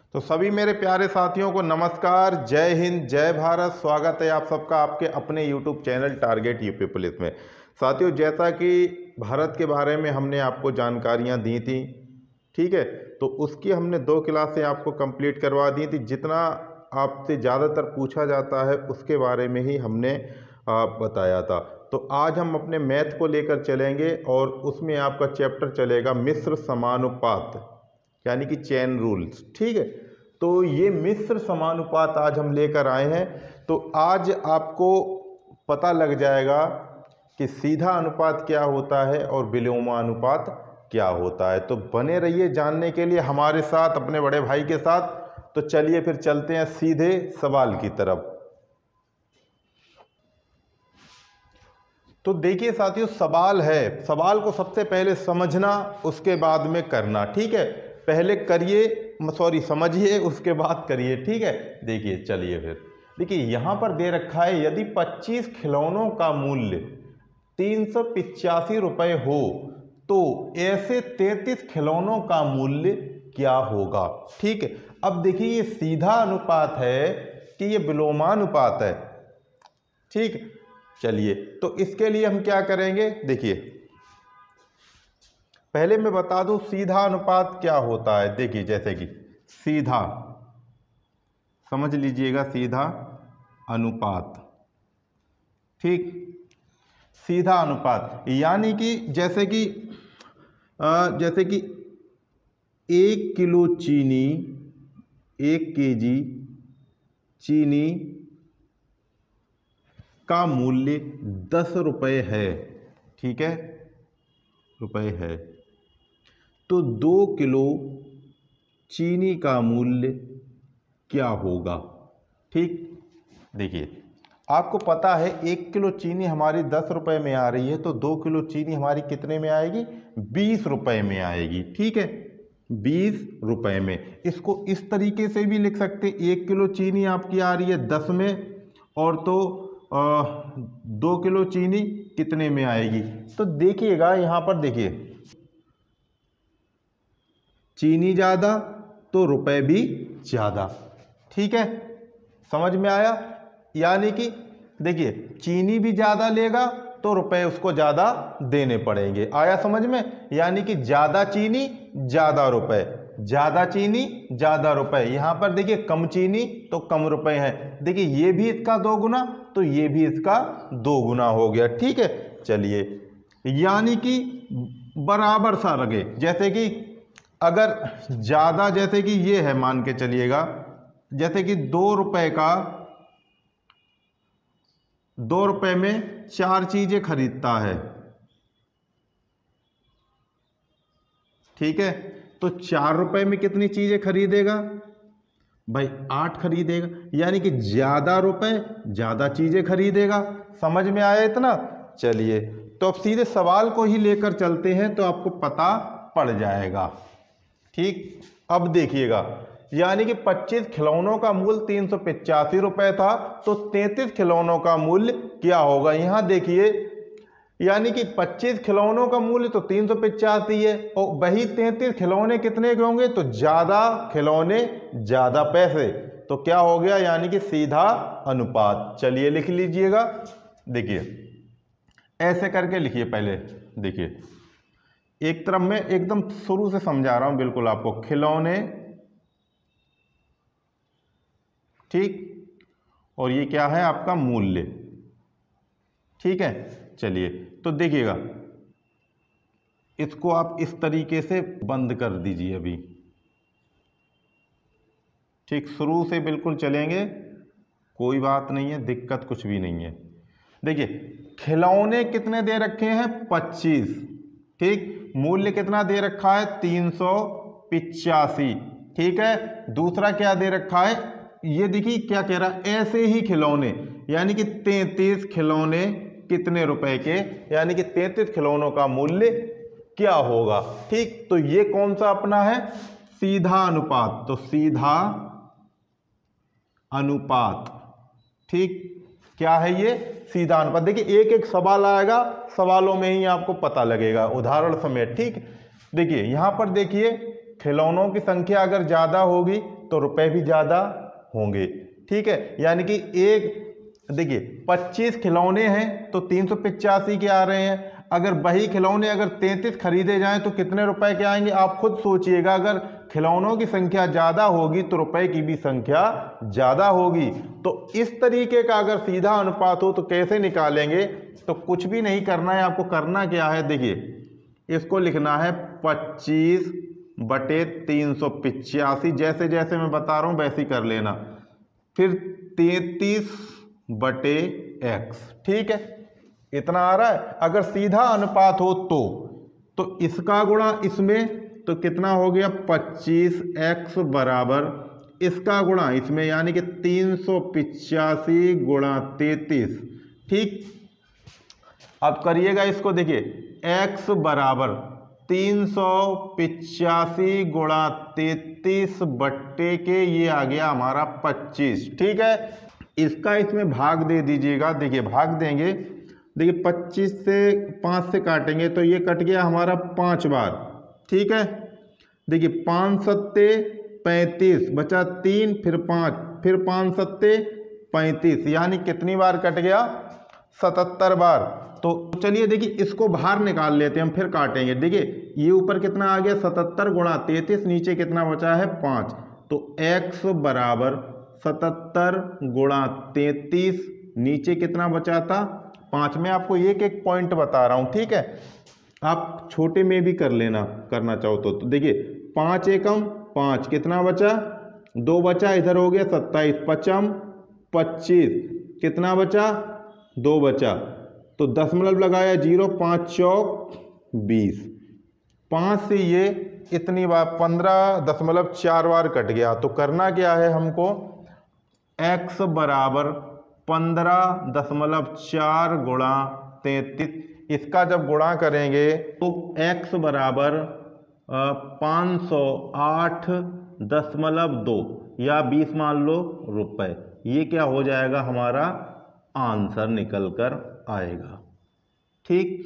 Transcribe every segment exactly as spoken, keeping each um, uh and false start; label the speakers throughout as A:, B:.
A: तो सभी मेरे प्यारे साथियों को नमस्कार, जय हिंद, जय भारत। स्वागत है आप सबका आपके अपने YouTube channel target UP police में। साथियों, जैसा कि भारत के बारे में हमने आपको जानकारियां दी थी, ठीक है, तो उसकी हमने दो क्लासें आपको कंप्लीट करवा दी थी। जितना आपसे ज़्यादातर पूछा जाता है उसके बारे में ही हमने आप बताया था। तो आज हम अपने मैथ को लेकर चलेंगे और उसमें आपका चैप्टर चलेगा मिश्र समानुपात, यानी कि चेन रूल्स। ठीक है, तो ये मिश्र समानुपात आज हम लेकर आए हैं। तो आज आपको पता लग जाएगा कि सीधा अनुपात क्या होता है और विलोमानुपात क्या होता है। तो बने रहिए जानने के लिए हमारे साथ, अपने बड़े भाई के साथ। तो चलिए फिर चलते हैं सीधे सवाल की तरफ। तो देखिए साथियों, सवाल है, सवाल को सबसे पहले समझना, उसके बाद में करना। ठीक है, पहले करिए, सॉरी समझिए, उसके बाद करिए। ठीक है, देखिए चलिए फिर देखिए यहाँ पर दे रखा है, यदि पच्चीस खिलौनों का मूल्य तीन सौ पिचासी रुपये हो तो ऐसे तैंतीस खिलौनों का मूल्य क्या होगा। ठीक है, अब देखिए ये सीधा अनुपात है कि ये विलोमानुपात है। ठीक, चलिए तो इसके लिए हम क्या करेंगे, देखिए पहले मैं बता दूं सीधा अनुपात क्या होता है। देखिए जैसे कि सीधा, समझ लीजिएगा, सीधा अनुपात। ठीक, सीधा अनुपात यानी कि जैसे कि जैसे कि एक किलो चीनी, एक केजी चीनी का मूल्य दस रुपये है। ठीक है, रुपये है, तो दो किलो चीनी का मूल्य क्या होगा। ठीक, देखिए आपको पता है एक किलो चीनी हमारी दस रुपये में आ रही है, तो दो किलो चीनी हमारी कितने में आएगी, बीस रुपये में आएगी। ठीक है, बीस रुपये में। इसको इस तरीके से भी लिख सकते, एक किलो चीनी आपकी आ रही है दस में, और तो आ, दो किलो चीनी कितने में आएगी। तो देखिएगा यहाँ पर, देखिए चीनी ज़्यादा तो रुपए भी ज़्यादा। ठीक है, समझ में आया। यानी कि देखिए चीनी भी ज़्यादा लेगा तो रुपए उसको ज़्यादा देने पड़ेंगे। आया समझ में। यानी कि ज़्यादा चीनी ज़्यादा रुपए, ज़्यादा चीनी ज़्यादा रुपए। यहाँ पर देखिए कम चीनी तो कम रुपए हैं। देखिए ये भी इसका दो गुना तो ये भी इसका दो गुना हो गया। ठीक है, चलिए यानी कि बराबर सा लगे। जैसे कि अगर ज़्यादा, जैसे कि ये है, मान के चलिएगा, जैसे कि दो रुपए का, दो रुपए में चार चीज़ें खरीदता है। ठीक है, तो चार रुपए में कितनी चीज़ें खरीदेगा भाई, आठ खरीदेगा। यानी कि ज़्यादा रुपए ज़्यादा चीज़ें खरीदेगा। समझ में आया इतना। चलिए तो अब सीधे सवाल को ही लेकर चलते हैं तो आपको पता पड़ जाएगा। ठीक, अब देखिएगा, यानी कि पच्चीस खिलौनों का मूल्य तीन सौ पिचासी रुपये था, तो तैंतीस खिलौनों का मूल्य क्या होगा। यहाँ देखिए, यानी कि पच्चीस खिलौनों का मूल्य तो तीन सौ पिचासी है, और वही तैंतीस खिलौने कितने के होंगे, तो ज़्यादा खिलौने ज़्यादा पैसे। तो क्या हो गया, यानी कि सीधा अनुपात। चलिए लिख लीजिएगा। देखिए ऐसे करके लिखिए पहले। देखिए एक तरफ मैं एकदम शुरू से समझा रहा हूं बिल्कुल आपको, खिलौने, ठीक, और ये क्या है आपका मूल्य। ठीक है, चलिए तो देखिएगा, इसको आप इस तरीके से बंद कर दीजिए अभी। ठीक, शुरू से बिल्कुल चलेंगे, कोई बात नहीं है, दिक्कत कुछ भी नहीं है। देखिए खिलौने कितने दे रखे हैं, पच्चीस। ठीक, मूल्य कितना दे रखा है, तीन सौ पिचासी। ठीक है, दूसरा क्या दे रखा है, ये देखिए क्या कह रहा है, ऐसे ही खिलौने, यानी कि तैंतीस खिलौने कितने रुपए के, यानी कि तैंतीस खिलौनों का मूल्य क्या होगा। ठीक, तो ये कौन सा अपना है, सीधा अनुपात। तो सीधा अनुपात, ठीक, क्या है ये, सीधा अनुपात। देखिए एक एक सवाल आएगा, सवालों में ही आपको पता लगेगा उदाहरण समेत। ठीक, देखिए यहां पर देखिए खिलौनों की संख्या अगर ज़्यादा होगी तो रुपए भी ज़्यादा होंगे। ठीक है, यानी कि एक देखिए पच्चीस खिलौने हैं तो तीन सौ पिचासी के आ रहे हैं। अगर वही खिलौने अगर तैंतीस खरीदे जाएं तो कितने रुपए के आएंगे, आप खुद सोचिएगा। अगर खिलौनों की संख्या ज़्यादा होगी तो रुपए की भी संख्या ज़्यादा होगी। तो इस तरीके का अगर सीधा अनुपात हो तो कैसे निकालेंगे, तो कुछ भी नहीं करना है आपको। करना क्या है, देखिए इसको लिखना है पच्चीस बटे तीन सौ पिचासी, जैसे जैसे मैं बता रहा हूँ वैसे ही कर लेना। फिर तैंतीस बटे एक्स, ठीक है, इतना आ रहा है। अगर सीधा अनुपात हो तो तो इसका गुणा इसमें तो कितना हो गया, पच्चीस एक्स बराबर इसका गुणा इसमें, यानी कि तीन सौ पिचासी गुणा तैतीस। ठीक, अब करिएगा इसको, देखिए x बराबर तीन सौ पिचासी गुणा तैतीस बट्टे के ये आ गया हमारा पच्चीस। ठीक है, इसका इसमें भाग दे दीजिएगा। देखिए भाग देंगे, देखिए पच्चीस से पाँच से काटेंगे तो ये कट गया हमारा पाँच बार। ठीक है, देखिए पाँच सत्ते पैंतीस, बचा तीन, फिर पाँच, फिर पाँच सत्ते पैंतीस, यानी कितनी बार कट गया, सतहत्तर बार। तो चलिए देखिए इसको बाहर निकाल लेते हैं हम, फिर काटेंगे। देखिए ये ऊपर कितना आ गया, सतहत्तर गुणा तैतीस, नीचे कितना बचा है, पाँच। तो x बराबर सतहत्तर गुणा तैतीस, नीचे कितना बचा था, पाँच। में आपको एक एक पॉइंट बता रहा हूँ, ठीक है, आप छोटे में भी कर लेना करना चाहो तो। तो देखिए पाँच एकम पाँच, कितना बचा, दो बचा, इधर हो गया सत्ताईस, पचम पच्चीस, कितना बचा, दो बचा, तो दशमलव लगाया जीरो, पाँच चौक बीस। पाँच से ये इतनी बार पंद्रह दशमलव चार बार कट गया। तो करना क्या है हमको, x बराबर पंद्रह दशमलव चार गुणा तैंतीस, इसका जब गुणा करेंगे तो x बराबर पाँच सौ आठ दशमलव दो या बीस मान लो रुपए, ये क्या हो जाएगा, हमारा आंसर निकल कर आएगा। ठीक,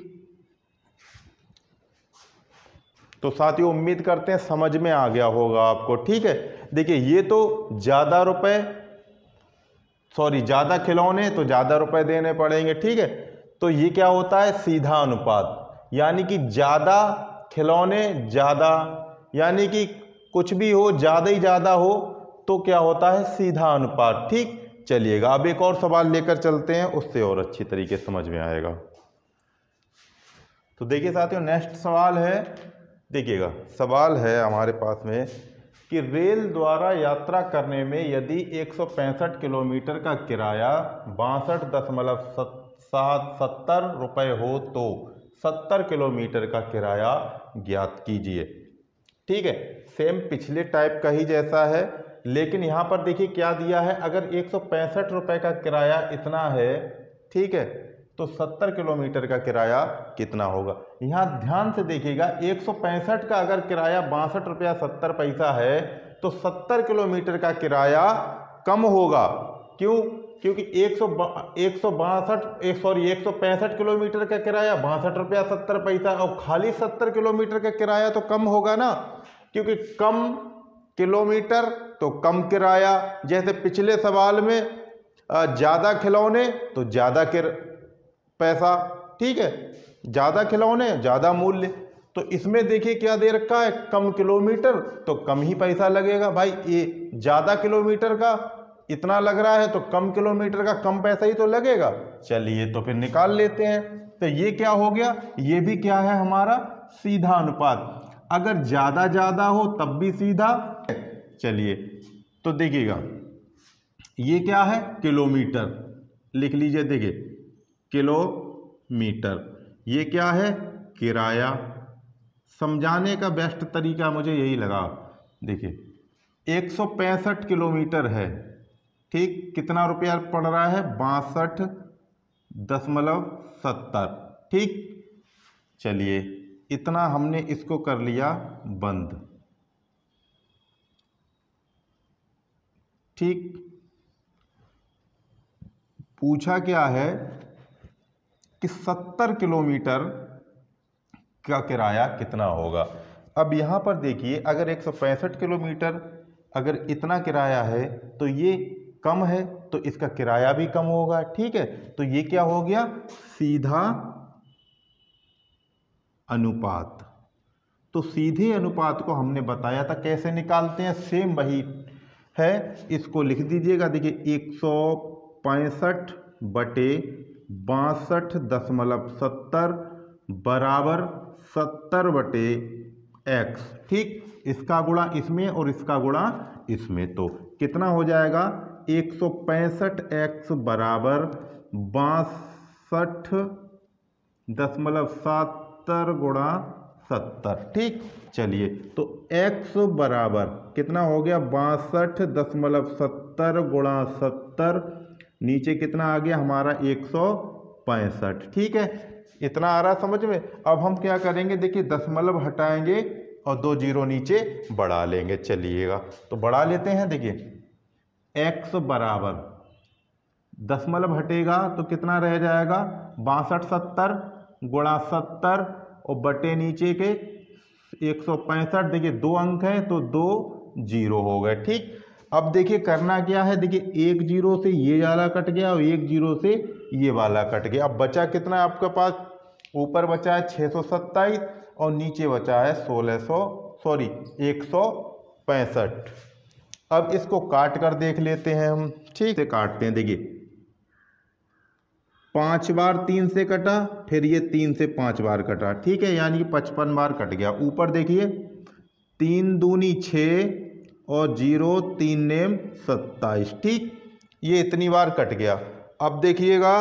A: तो साथियों उम्मीद करते हैं समझ में आ गया होगा आपको। ठीक है, देखिए ये तो ज़्यादा रुपए सॉरी ज़्यादा खिलौने तो ज़्यादा रुपए देने पड़ेंगे। ठीक है, तो ये क्या होता है, सीधा अनुपात, यानी कि ज़्यादा खिलौने ज़्यादा, यानी कि कुछ भी हो ज़्यादा ही ज़्यादा हो तो क्या होता है, सीधा अनुपात। ठीक, चलिएगा अब एक और सवाल लेकर चलते हैं, उससे और अच्छी तरीके से समझ में आएगा। तो देखिए साथियों नेक्स्ट सवाल है, देखिएगा सवाल है हमारे पास में कि रेल द्वारा यात्रा करने में यदि एक सौ पैंसठ किलोमीटर का किराया बासठ दशमलव सात सत्तर रुपये हो तो सत्तर किलोमीटर का किराया ज्ञात कीजिए। ठीक है, सेम पिछले टाइप का ही जैसा है, लेकिन यहाँ पर देखिए क्या दिया है, अगर एक सौ पैंसठ रुपये का किराया इतना है, ठीक है, तो सत्तर किलोमीटर का किराया कितना होगा। यहाँ ध्यान से देखिएगा, एक सौ पैंसठ का अगर किराया बासठ रुपया सत्तर पैसा है तो सत्तर किलोमीटर का किराया कम होगा। क्यों, क्योंकि एक सौ एक सौ बासठ एक सॉरी एक सौ पैंसठ किलोमीटर का किराया बासठ रुपया सत्तर पैसा, और खाली सत्तर किलोमीटर का किराया तो कम होगा ना, क्योंकि कम किलोमीटर तो कम किराया। जैसे पिछले सवाल में ज़्यादा खिलौने तो ज़्यादा किर पैसा, ठीक है, ज़्यादा खिलौने ज़्यादा मूल्य। तो इसमें देखिए क्या दे रखा है, कम किलोमीटर तो कम ही पैसा लगेगा। भाई ये ज़्यादा किलोमीटर का इतना लग रहा है तो कम किलोमीटर का कम पैसा ही तो लगेगा। चलिए तो फिर निकाल लेते हैं। तो ये क्या हो गया, ये भी क्या है हमारा सीधा अनुपात। अगर ज़्यादा ज़्यादा हो तब भी सीधा। चलिए तो देखिएगा ये क्या है, किलोमीटर लिख लीजिए, देखिए किलोमीटर, ये क्या है, किराया। समझाने का बेस्ट तरीका मुझे यही लगा। देखिए एक सौ पैंसठ किलोमीटर है, ठीक, कितना रुपया पड़ रहा है, बासठ दशमलव सत्तर। ठीक, चलिए इतना हमने इसको कर लिया बंद। ठीक, पूछा क्या है कि सत्तर किलोमीटर का किराया कितना होगा। अब यहाँ पर देखिए, अगर एक सौ पैंसठ किलोमीटर अगर इतना किराया है तो ये कम है तो इसका किराया भी कम होगा। ठीक है, तो ये क्या हो गया, सीधा अनुपात। तो सीधे अनुपात को हमने बताया था कैसे निकालते हैं, सेम वही है, इसको लिख दीजिएगा। देखिए एक सौ पैंसठ बटे बासठ दशमलव सत्तर बराबर सत्तर बटे एक्स। ठीक, इसका गुणा इसमें और इसका गुणा इसमें, तो कितना हो जाएगा, एक सौ पैंसठ एक्स बराबर बासठ दशमलव सत्तर गुणा सत्तर। ठीक, चलिए तो x बराबर कितना हो गया, बासठ दशमलव सत्तर गुणा सत्तर, नीचे कितना आ गया हमारा एक सौ पैंसठ। ठीक है, इतना आ रहा समझ में। अब हम क्या करेंगे, देखिए दशमलव हटाएंगे और दो जीरो नीचे बढ़ा लेंगे। चलिएगा तो बढ़ा लेते हैं। देखिए x बराबर दशमलव हटेगा तो कितना रह जाएगा, बासठ सत्तर गुणा सत्तर और बटे नीचे के एक सौ पैंसठ। देखिए दो अंक हैं तो दो जीरो हो गए। ठीक, अब देखिए करना क्या है, देखिए एक जीरो से ये वाला कट गया और एक जीरो से ये वाला कट गया। अब बचा कितना आपके पास, ऊपर बचा है छः सौ सत्ताईस और नीचे बचा है सोलह सौ सॉरी एक सौ पैंसठ। अब इसको काट कर देख लेते हैं हम। ठीक से काटते हैं। देखिए पांच बार तीन से कटा, फिर ये तीन से पांच बार कटा। ठीक है, यानी कि पचपन बार कट गया। ऊपर देखिए तीन दूनी छः और जीरो तीन नेम सत्ताईस। ठीक, ये इतनी बार कट गया। अब देखिएगा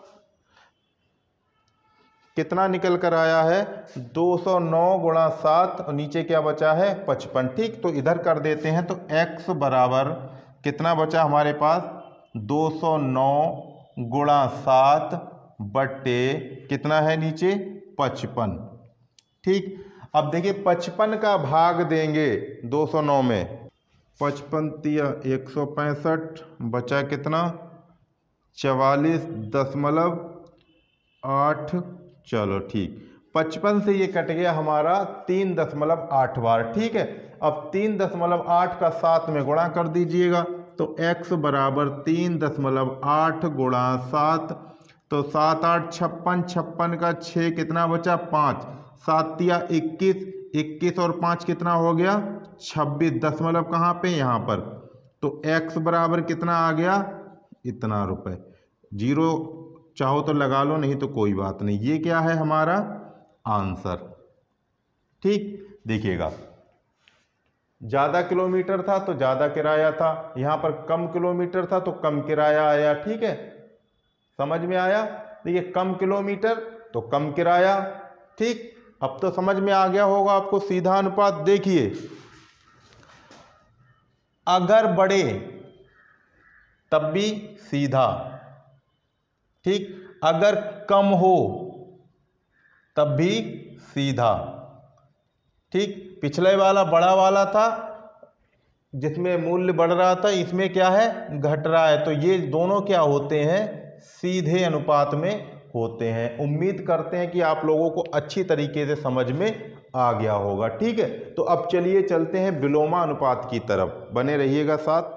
A: कितना निकल कर आया है, दो सौ नौ गुणा सात और नीचे क्या बचा है, पचपन। ठीक, तो इधर कर देते हैं। तो x बराबर कितना बचा हमारे पास, दो सौ नौ गुणा सात बट्टे कितना है नीचे, पचपन। ठीक, अब देखिए पचपन का भाग देंगे दो सौ नौ में, पचपन तिया एक सौ पैंसठ, बचा कितना चवालीस दशमलव आठ। चलो ठीक, पचपन से ये कट गया हमारा तीन दशमलव आठ बार। ठीक है, अब तीन दशमलव आठ का सात में गुणा कर दीजिएगा। तो x बराबर तीन दशमलव आठ गुणा सात, तो सात आठ छप्पन, छप्पन का छः कितना बचा, पाँच, सात तिया इक्कीस, इक्कीस और पाँच कितना हो गया, छब्बीस। दशमलव कहाँ पे, यहाँ पर। तो x बराबर कितना आ गया, इतना रुपए। जीरो चाहो तो लगा लो, नहीं तो कोई बात नहीं। ये क्या है हमारा आंसर। ठीक, देखिएगा ज़्यादा किलोमीटर था तो ज़्यादा किराया था, यहाँ पर कम किलोमीटर था तो कम किराया आया। ठीक है, समझ में आया। देखिए कम किलोमीटर तो कम किराया। ठीक, अब तो समझ में आ गया होगा आपको सीधा अनुपात। देखिए अगर बढ़े तब भी सीधा, ठीक, अगर कम हो तब भी सीधा। ठीक, पिछले वाला बड़ा वाला था जिसमें मूल्य बढ़ रहा था, इसमें क्या है, घट रहा है। तो ये दोनों क्या होते हैं, सीधे अनुपात में होते हैं। उम्मीद करते हैं कि आप लोगों को अच्छी तरीके से समझ में आ गया होगा। ठीक है, तो अब चलिए चलते हैं विलोमा अनुपात की तरफ, बने रहिएगा साथ।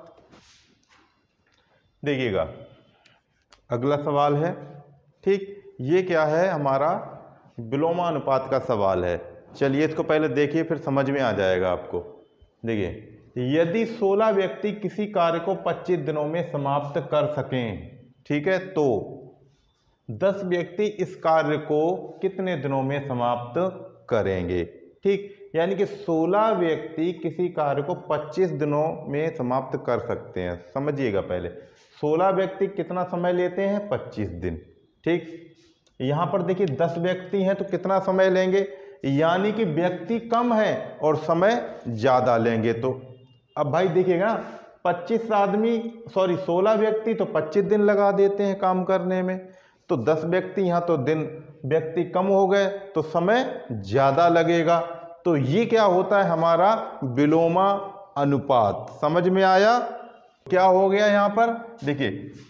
A: देखिएगा अगला सवाल है। ठीक, ये क्या है हमारा विलोमा अनुपात का सवाल है। चलिए इसको पहले देखिए फिर समझ में आ जाएगा आपको। देखिए यदि सोलह व्यक्ति किसी कार्य को पच्चीस दिनों में समाप्त कर सकें, ठीक है, तो दस व्यक्ति इस कार्य को कितने दिनों में समाप्त करेंगे। ठीक, यानी कि सोलह व्यक्ति किसी कार्य को पच्चीस दिनों में समाप्त कर सकते हैं। समझिएगा पहले, सोलह व्यक्ति कितना समय लेते हैं, पच्चीस दिन। ठीक, यहाँ पर देखिए दस व्यक्ति हैं तो कितना समय लेंगे, यानी कि व्यक्ति कम है और समय ज़्यादा लेंगे। तो अब भाई देखिएगा पच्चीस आदमी सॉरी सोलह व्यक्ति तो पच्चीस दिन लगा देते हैं काम करने में, तो दस व्यक्ति यहाँ तो दिन व्यक्ति कम हो गए तो समय ज़्यादा लगेगा। तो ये क्या होता है हमारा विलोमा अनुपात। समझ में आया क्या हो गया यहाँ पर। देखिए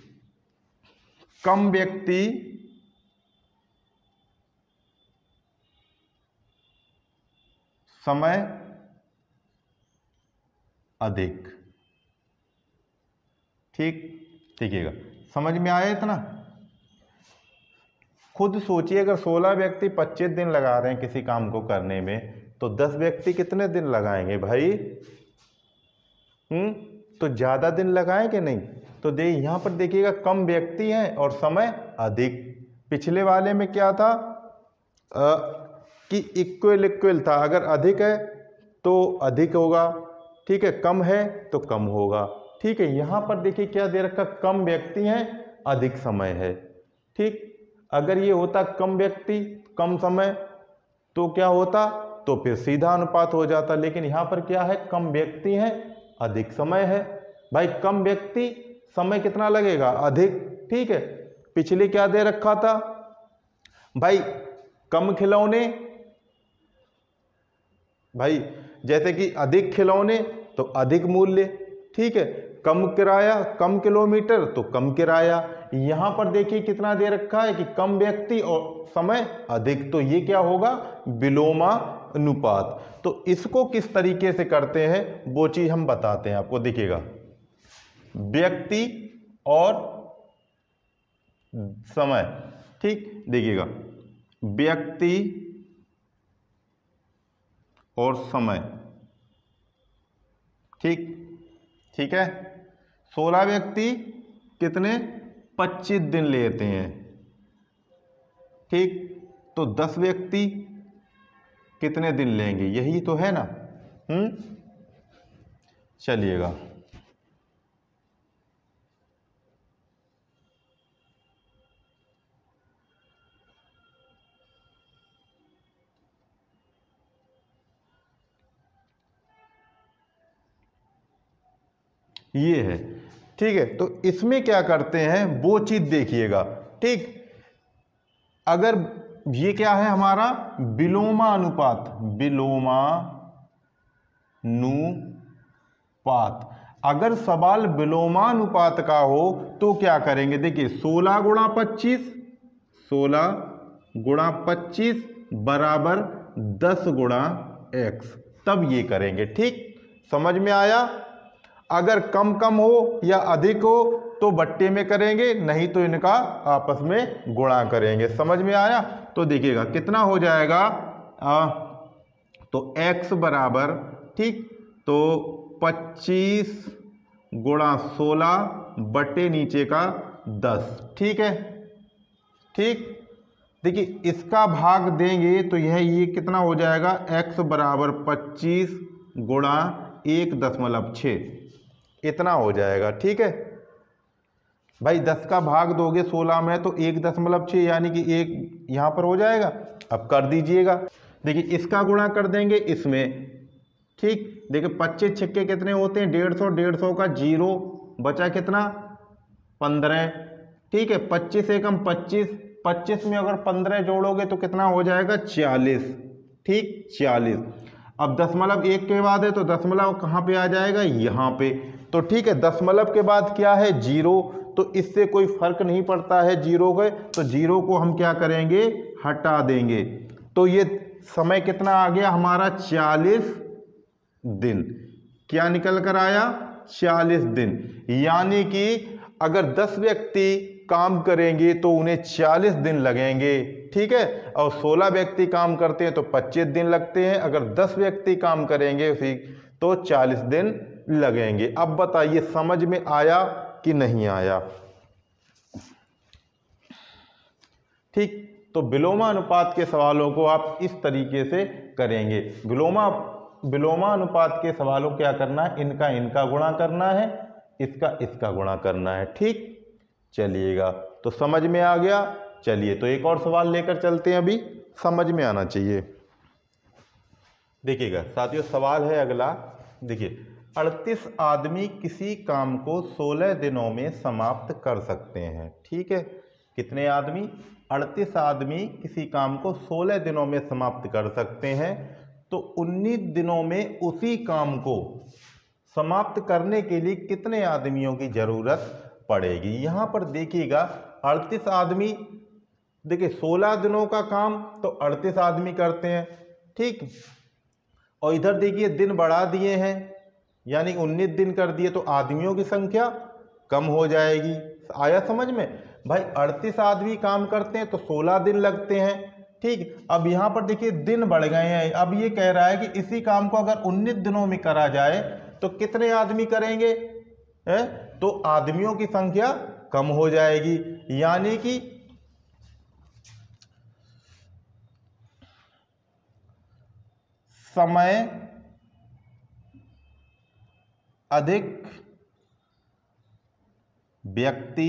A: कम व्यक्ति समय अधिक। ठीक, देखिएगा समझ में आया इतना। खुद सोचिए, अगर सोलह व्यक्ति पच्चीस दिन लगा रहे हैं किसी काम को करने में, तो दस व्यक्ति कितने दिन लगाएंगे भाई? हम्म तो ज्यादा दिन लगाएंगे नहीं? तो दे यहां पर देखिएगा कम व्यक्ति हैं और समय अधिक। पिछले वाले में क्या था आ, कि इक्वल इक्वल था, अगर अधिक है तो अधिक होगा, ठीक है, कम है तो कम होगा। ठीक है, यहां पर देखिए क्या दे रखा, कम व्यक्ति हैं अधिक समय है। ठीक, अगर ये होता कम व्यक्ति कम समय तो क्या होता, तो फिर सीधा अनुपात हो जाता। लेकिन यहां पर क्या है, कम व्यक्ति हैं अधिक समय है। भाई कम व्यक्ति समय कितना लगेगा, अधिक। ठीक है, पिछले क्या दे रखा था भाई, कम खिलौने, भाई जैसे कि अधिक खिलौने तो अधिक मूल्य। ठीक है, कम किराया, कम किलोमीटर तो कम किराया। यहां पर देखिए कितना दे रखा है कि कम व्यक्ति और समय अधिक, तो ये क्या होगा, विलोमानुपात। तो इसको किस तरीके से करते हैं वो चीज हम बताते हैं आपको। देखिएगा, व्यक्ति और समय। ठीक, देखिएगा व्यक्ति और समय। ठीक ठीक है, सोलह व्यक्ति कितने, पच्चीस दिन लेते हैं। ठीक, तो दस व्यक्ति कितने दिन लेंगे, यही तो है ना। हम्म चलिएगा, ये है। ठीक है, तो इसमें क्या करते हैं वो चीज देखिएगा। ठीक, अगर ये क्या है हमारा, विलोमानुपात, विलोमानुपात। अगर सवाल विलोमानुपात का हो तो क्या करेंगे, देखिए सोलह गुणा पच्चीस, सोलह गुणा पच्चीस बराबर दस गुणा एक्स, तब ये करेंगे। ठीक, समझ में आया। अगर कम कम हो या अधिक हो तो बट्टे में करेंगे, नहीं तो इनका आपस में गुणा करेंगे। समझ में आया। तो देखिएगा कितना हो जाएगा, आ, तो x बराबर, ठीक, तो पच्चीस गुणा सोलह बट्टे नीचे का दस। ठीक है, ठीक, देखिए इसका भाग देंगे तो यह ये कितना हो जाएगा, x बराबर पच्चीस गुणा एक दशमलव छः, इतना हो जाएगा। ठीक है भाई, दस का भाग दोगे सोलह में तो एक दशमलव छः यानी कि एक यहाँ पर हो जाएगा। अब कर दीजिएगा, देखिए इसका गुणा कर देंगे इसमें। ठीक, देखिए पच्चीस छक्के कितने होते हैं, डेढ़ सौ, डेढ़ सौ का जीरो बचा कितना, पंद्रह। ठीक है, पच्चीस एकम पच्चीस, पच्चीस में अगर पंद्रह जोड़ोगे तो कितना हो जाएगा, चालीस। ठीक, चालीस। अब दशमलव एक के बाद है तो दशमलव कहाँ पे आ जाएगा, यहाँ पे। तो ठीक है, दशमलव के बाद क्या है, जीरो, तो इससे कोई फर्क नहीं पड़ता है जीरो के, तो जीरो को हम क्या करेंगे, हटा देंगे। तो ये समय कितना आ गया हमारा, चालीस दिन। क्या निकल कर आया, चालीस दिन। यानी कि अगर दस व्यक्ति काम करेंगे तो उन्हें चालीस दिन लगेंगे। ठीक है, और सोलह व्यक्ति काम करते हैं तो पच्चीस दिन लगते हैं। अगर दस व्यक्ति काम करेंगे उसी तो चालीस दिन लगेंगे। अब बताइए समझ में आया कि नहीं आया। ठीक, तो विलोमानुपात के सवालों को आप इस तरीके से करेंगे। विलोमा विलोमानुपात के सवालों को क्या करना है, इनका इनका गुणा करना है, इसका इसका गुणा करना है। ठीक, चलिएगा, तो समझ में आ गया। चलिए तो एक और सवाल लेकर चलते हैं, अभी समझ में आना चाहिए। देखिएगा साथियों, सवाल है अगला। देखिए, अड़तीस आदमी किसी काम को सोलह दिनों में समाप्त कर सकते हैं। ठीक है, कितने आदमी, अड़तीस आदमी किसी काम को सोलह दिनों में समाप्त कर सकते हैं। तो उन्नीस दिनों में उसी काम को समाप्त करने के लिए कितने आदमियों की जरूरत पड़ेगी। यहां पर देखिएगा अड़तीस आदमी, देखिए सोलह दिनों का काम तो अड़तीस आदमी करते हैं। ठीक, और इधर देखिए दिन बढ़ा दिए हैं, यानी उन्नीस दिन कर दिए, तो आदमियों की संख्या कम हो जाएगी। आया समझ में भाई? अड़तीस आदमी काम करते हैं तो सोलह दिन लगते हैं, ठीक। अब यहाँ पर देखिए दिन बढ़ गए हैं। अब ये कह रहा है कि इसी काम को अगर उन्नीस दिनों में करा जाए तो कितने आदमी करेंगे, है? तो आदमियों की संख्या कम हो जाएगी, यानी कि समय अधिक, व्यक्ति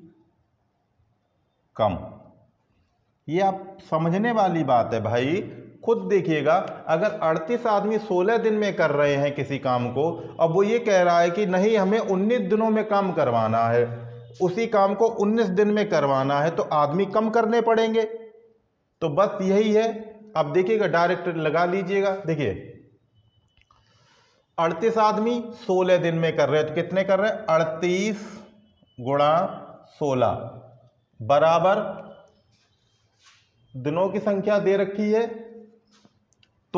A: कम। ये आप समझने वाली बात है भाई। खुद देखिएगा, अगर अड़तीस आदमी सोलह दिन में कर रहे हैं किसी काम को, अब वो ये कह रहा है कि नहीं हमें उन्नीस दिनों में काम करवाना है, उसी काम को उन्नीस दिन में करवाना है, तो आदमी कम करने पड़ेंगे। तो बस यही है। अब देखिएगा, डायरेक्ट लगा लीजिएगा। देखिए अड़तीस आदमी सोलह दिन में कर रहे हैं, तो कितने कर रहे हैं? अड़तीस गुणा सोलह बराबर दिनों की संख्या दे रखी है, तो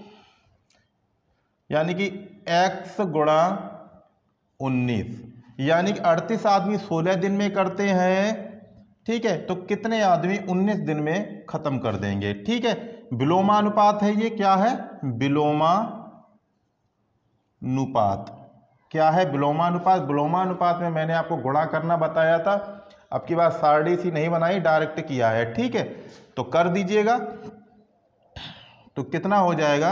A: यानी कि x गुणा उन्नीस, यानी कि अड़तीस आदमी सोलह दिन में करते हैं, ठीक है, तो कितने आदमी उन्नीस दिन में खत्म कर देंगे, ठीक है। विलोमानुपात है ये। क्या है? विलोमानुपात। क्या है? विलोमानुपात। विलोमानुपात में मैंने आपको गुणा करना बताया था, अब की बार सारणी सी नहीं बनाई, डायरेक्ट किया है, ठीक है। तो कर दीजिएगा, तो कितना हो जाएगा?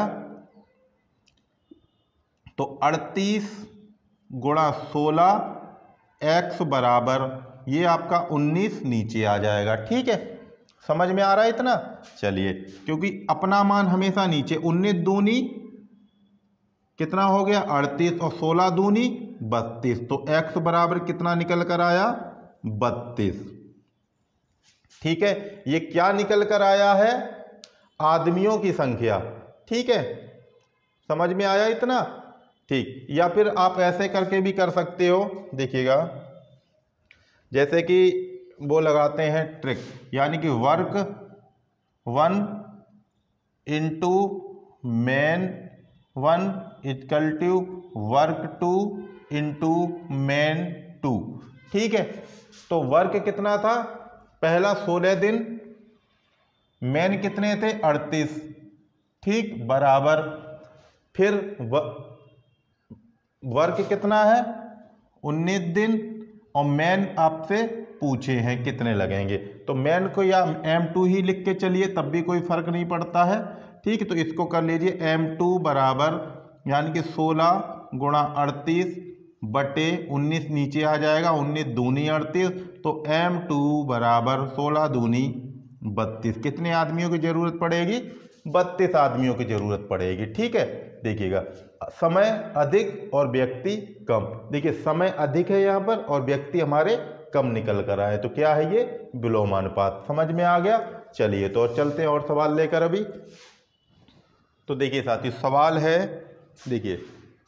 A: तो अड़तीस गुणा सोलह एक्स बराबर ये आपका उन्नीस नीचे आ जाएगा, ठीक है। समझ में आ रहा है इतना? चलिए, क्योंकि अपना मान हमेशा नीचे। उन्नीस दूनी कितना हो गया? अड़तीस, और सोलह दूनी बत्तीस, तो x बराबर कितना निकल कर आया? बत्तीस, ठीक है। ये क्या निकल कर आया है? आदमियों की संख्या, ठीक है। समझ में आया इतना? ठीक। या फिर आप ऐसे करके भी कर सकते हो, देखिएगा, जैसे कि वो लगाते हैं ट्रिक, यानी कि work one into man one equal to work two into man two, ठीक है। तो वर्क कितना था? पहला सोलह दिन, मैन कितने थे? अड़तीस, ठीक, बराबर फिर व, वर्क कितना है? उन्नीस दिन, और मैन आपसे पूछे हैं कितने लगेंगे, तो मैन को या एम टू ही लिख के चलिए, तब भी कोई फर्क नहीं पड़ता है, ठीक। तो इसको कर लीजिए एम टू बराबर, यानी कि सोलह गुणा अड़तीस बटे उन्नीस नीचे आ जाएगा, उन्नीस दूनी अड़तीस, तो एम टू बराबर सोलह दूनी बत्तीस। कितने आदमियों की जरूरत पड़ेगी? बत्तीस आदमियों की जरूरत पड़ेगी, ठीक है। देखिएगा, समय अधिक और व्यक्ति कम। देखिए समय अधिक है यहाँ पर और व्यक्ति हमारे कम निकल कर आए, तो क्या है ये? विलोमानुपात। समझ में आ गया? चलिए, तो और चलते हैं और सवाल लेकर अभी। तो देखिए साथी, सवाल है, देखिए,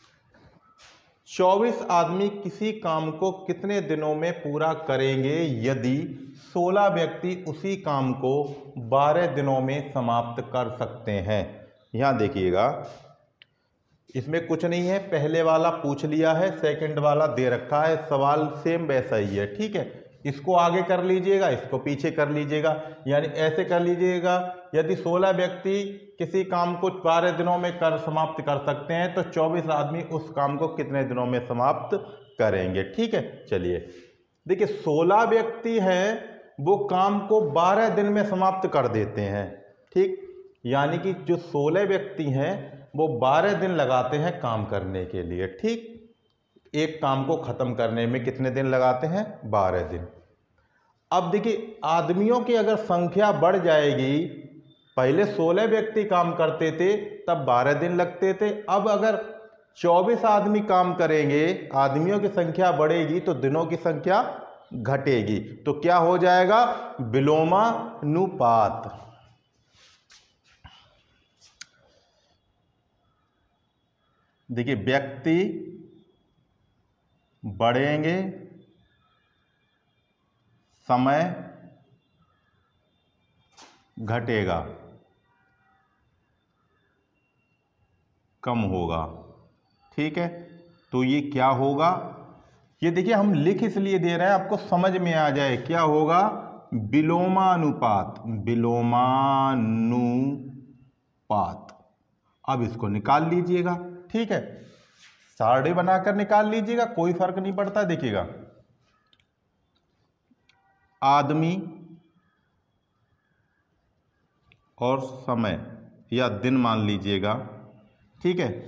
A: चौबीस आदमी किसी काम को कितने दिनों में पूरा करेंगे यदि सोलह व्यक्ति उसी काम को बारह दिनों में समाप्त कर सकते हैं। यहाँ देखिएगा, इसमें कुछ नहीं है, पहले वाला पूछ लिया है, सेकंड वाला दे रखा है, सवाल सेम वैसा ही है, ठीक है। इसको आगे कर लीजिएगा, इसको पीछे कर लीजिएगा, यानी ऐसे कर लीजिएगा, यदि सोलह व्यक्ति किसी काम को बारह दिनों में कर समाप्त कर सकते हैं तो चौबीस आदमी उस काम को कितने दिनों में समाप्त करेंगे, ठीक है। चलिए देखिए, सोलह व्यक्ति हैं वो काम को बारह दिन में समाप्त कर देते हैं, ठीक, यानी कि जो सोलह व्यक्ति हैं वो बारह दिन लगाते हैं काम करने के लिए, ठीक। एक काम को खत्म करने में कितने दिन लगाते हैं? बारह दिन। अब देखिए, आदमियों की अगर संख्या बढ़ जाएगी, पहले सोलह व्यक्ति काम करते थे तब बारह दिन लगते थे, अब अगर चौबीस आदमी काम करेंगे, आदमियों की संख्या बढ़ेगी तो दिनों की संख्या घटेगी, तो क्या हो जाएगा? विलोमानुपात। देखिए, व्यक्ति बढ़ेंगे, समय घटेगा। कम होगा। ठीक है, तो ये क्या होगा, ये देखिए हम लिख इसलिए दे रहे हैं आपको समझ में आ जाए। क्या होगा, विलोमानुपात, विलोमानुपात। अब इसको निकाल लीजिएगा। ठीक है, सारणी बनाकर निकाल लीजिएगा, कोई फर्क नहीं पड़ता। देखिएगा, आदमी और समय या दिन मान लीजिएगा। ठीक है,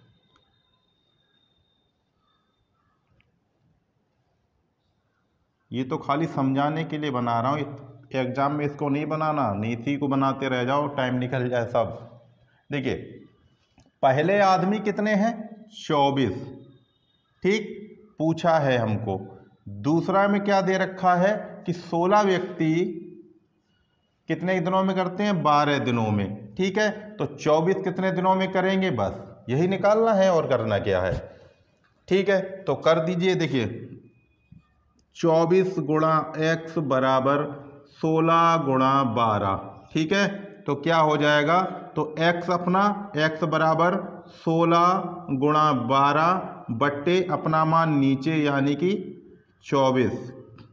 A: ये तो खाली समझाने के लिए बना रहा हूँ, एग्जाम में इसको नहीं बनाना, नहीं इसी को बनाते रह जाओ, टाइम निकल जाए सब। देखिए, पहले आदमी कितने हैं, चौबीस। ठीक, पूछा है हमको। दूसरा में क्या दे रखा है कि सोलह व्यक्ति कितने दिनों में करते हैं, बारह दिनों में। ठीक है, तो चौबीस कितने दिनों में करेंगे, बस यही निकालना है और करना क्या है। ठीक है, तो कर दीजिए। देखिए, चौबीस गुणा एक्स बराबर सोलह गुणा बारह। ठीक है, तो क्या हो जाएगा, तो x अपना x बराबर सोलह गुणा बारह बट्टे अपना मान नीचे यानी कि चौबीस।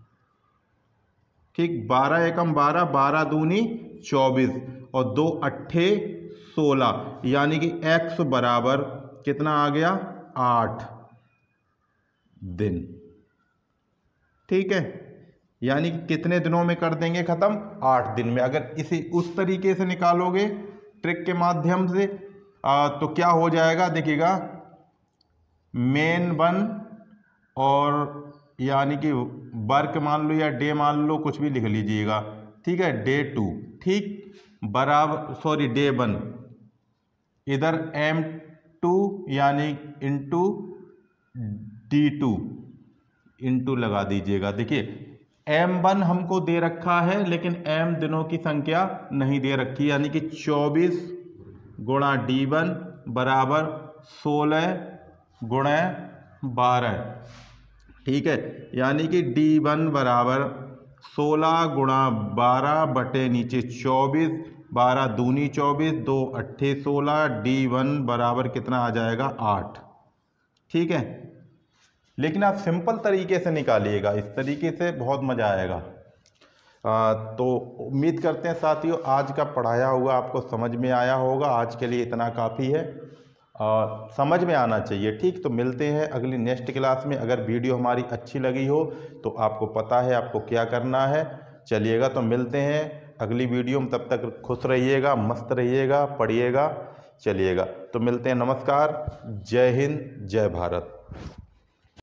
A: ठीक, बारह एकम बारह, बारह दूनी चौबीस और दो अट्ठे सोलह, यानी कि x बराबर कितना आ गया, आठ दिन। ठीक है, यानी कि कितने दिनों में कर देंगे खत्म, आठ दिन में। अगर इसे उस तरीके से निकालोगे ट्रिक के माध्यम से आ, तो क्या हो जाएगा, देखिएगा, मेन वन और यानी कि वर्क मान लो या डे मान लो, कुछ भी लिख लीजिएगा। ठीक है, डे टू, ठीक, बराबर, सॉरी डे वन, इधर एम टू यानी इंटू डी टू, इंटू लगा दीजिएगा। देखिए, एम वन हमको दे रखा है लेकिन एम दिनों की संख्या नहीं दे रखी, यानी कि चौबीस गुणा डी वन बराबर सोलह गुणा बारह। ठीक है, यानी कि डी वन बराबर सोलह गुणा बारह बटे नीचे चौबीस, बारह दूनी चौबीस, दो अट्ठे सोलह, डी वन बराबर कितना आ जाएगा, आठ। ठीक है, लेकिन आप सिंपल तरीके से निकालिएगा, इस तरीके से बहुत मज़ा आएगा। आ, तो उम्मीद करते हैं साथियों आज का पढ़ाया हुआ आपको समझ में आया होगा। आज के लिए इतना काफ़ी है, आ, समझ में आना चाहिए। ठीक, तो मिलते हैं अगली नेक्स्ट क्लास में। अगर वीडियो हमारी अच्छी लगी हो तो आपको पता है आपको क्या करना है। चलिएगा, तो मिलते हैं अगली वीडियो में, तब तक खुश रहिएगा, मस्त रहिएगा, पढ़िएगा। चलिएगा, तो मिलते हैं। नमस्कार, जय हिंद, जय भारत।